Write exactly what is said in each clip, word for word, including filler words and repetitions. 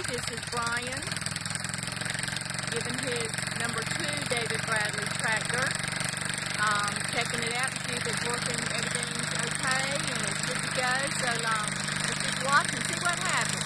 This is Brian giving his number two David Bradley tractor, um, checking it out to see if it's working, everything's okay and it's good to go. So um, let's just watch and see what happens.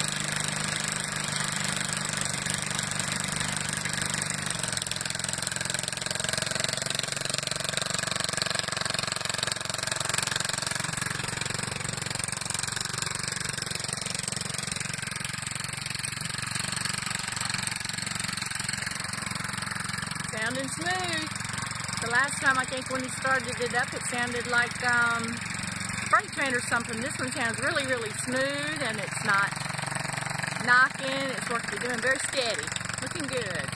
Sounding smooth. The last time, I think when he started it up, it sounded like um, freight train or something. This one sounds really, really smooth, and it's not knocking. It's working, doing very steady. Looking good.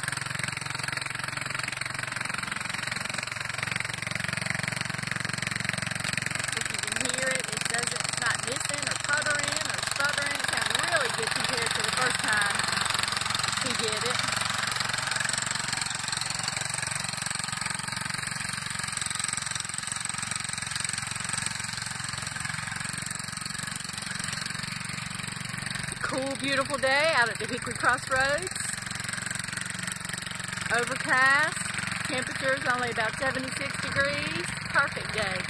If you can hear it, it doesn't, it's not missing or puttering or stuttering. It sounds really good compared to the first time he did it. Cool, beautiful day out at the Hickory Crossroads. Overcast. Temperature's only about seventy-six degrees. Perfect day.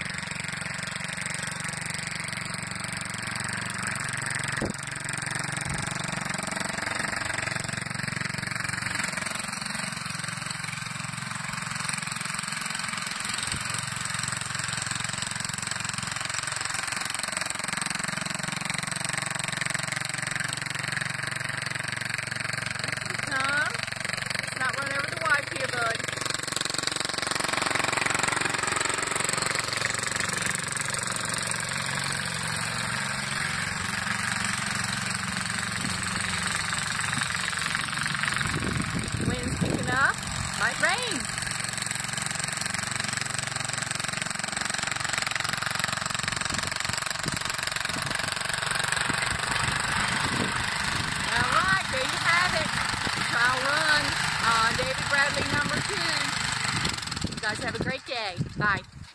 Wind's picking up, might rain. Alright, there you have it. Trial run on David Bradley number two. You guys have a great day. Bye.